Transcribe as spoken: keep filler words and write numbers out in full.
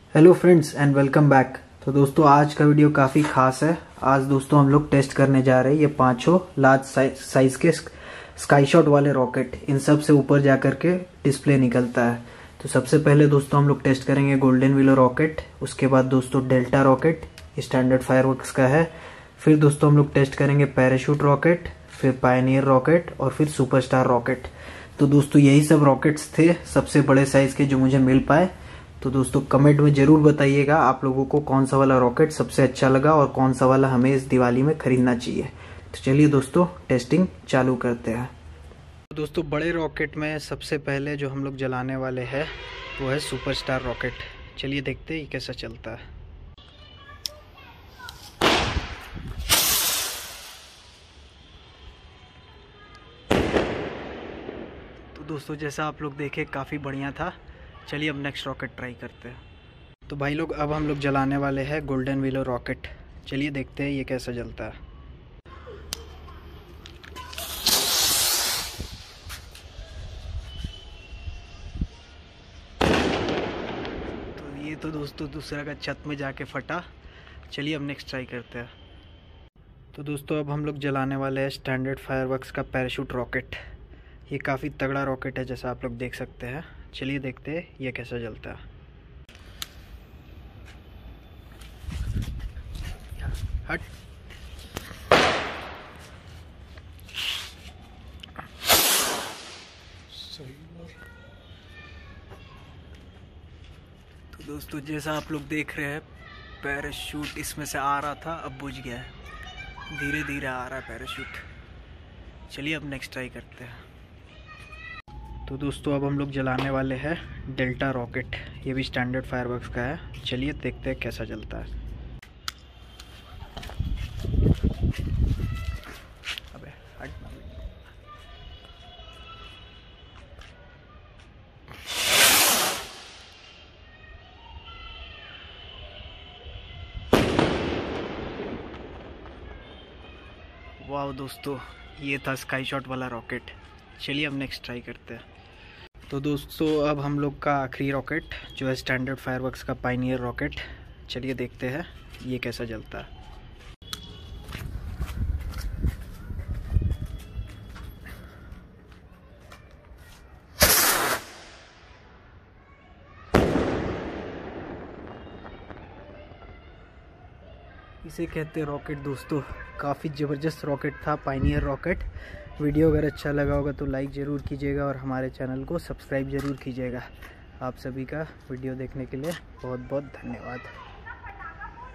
Hello friends and welcome back. तो दोस्तों आज का वीडियो काफ़ी खास है। आज दोस्तों हम लोग टेस्ट करने जा रहे हैं ये पांचों लार्ज साइज के स्काई शॉट वाले रॉकेट। इन सब से ऊपर जा कर के डिस्प्ले निकलता है। तो सबसे पहले दोस्तों हम लोग टेस्ट करेंगे गोल्डन विलो रॉकेट, उसके बाद दोस्तों डेल्टा रॉकेट स्टैंडर्ड फायरवर्क्स का है, फिर दोस्तों हम लोग टेस्ट करेंगे पैराशूट रॉकेट, फिर पायनियर रॉकेट और फिर सुपरस्टार रॉकेट। तो दोस्तों यही सब रॉकेट्स थे सबसे बड़े साइज के जो मुझे मिल पाए। तो दोस्तों कमेंट में ज़रूर बताइएगा आप लोगों को कौन सा वाला रॉकेट सबसे अच्छा लगा और कौन सा वाला हमें इस दिवाली में खरीदना चाहिए। तो चलिए दोस्तों टेस्टिंग चालू करते हैं। तो दोस्तों बड़े रॉकेट में सबसे पहले जो हम लोग जलाने वाले हैं वो है सुपरस्टार रॉकेट। चलिए देखते हैं ये कैसा चलता है। तो दोस्तों जैसा आप लोग देखे काफ़ी बढ़िया था। चलिए अब नेक्स्ट रॉकेट ट्राई करते हैं। तो भाई लोग अब हम लोग जलाने वाले हैं गोल्डन विलो रॉकेट। चलिए देखते हैं ये कैसा जलता है। तो ये तो दोस्तों दूसरा का छत में जाके फटा। चलिए अब नेक्स्ट ट्राई करते हैं। तो दोस्तों अब हम लोग जलाने वाले हैं स्टैंडर्ड फायरवर्क्स का पैराशूट रॉकेट। ये काफ़ी तगड़ा रॉकेट है जैसा आप लोग देख सकते हैं। चलिए देखते हैं ये कैसा जलता है। हट। तो दोस्तों जैसा आप लोग देख रहे हैं पैराशूट इसमें से आ रहा था, अब बुझ गया है। धीरे धीरे आ रहा है पैराशूट। चलिए अब नेक्स्ट ट्राई करते हैं। तो दोस्तों अब हम लोग जलाने वाले हैं डेल्टा रॉकेट। ये भी स्टैंडर्ड फायरवर्क्स का है। चलिए देखते हैं कैसा जलता है। अबे हट ना। वाह दोस्तों ये था स्काई शॉट वाला रॉकेट। चलिए अब नेक्स्ट ट्राई करते हैं। तो दोस्तों अब हम लोग का आखिरी रॉकेट जो है स्टैंडर्ड फायरवर्क्स का पायनियर रॉकेट। चलिए देखते हैं ये कैसा जलता है। इसे कहते हैं रॉकेट दोस्तों। काफ़ी ज़बरदस्त रॉकेट था पायनियर रॉकेट। वीडियो अगर अच्छा लगा होगा तो लाइक ज़रूर कीजिएगा और हमारे चैनल को सब्सक्राइब ज़रूर कीजिएगा। आप सभी का वीडियो देखने के लिए बहुत बहुत धन्यवाद।